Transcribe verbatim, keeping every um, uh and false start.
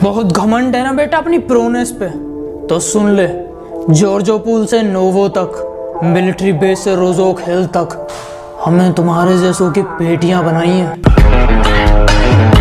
बहुत घमंड है ना बेटा अपनी प्रोनेस पे, तो सुन ले। जॉर्जो पूल से नोवो तक, मिलिट्री बेस से रोजोक हिल तक, हमने तुम्हारे जैसों की पेटियां बनाई हैं।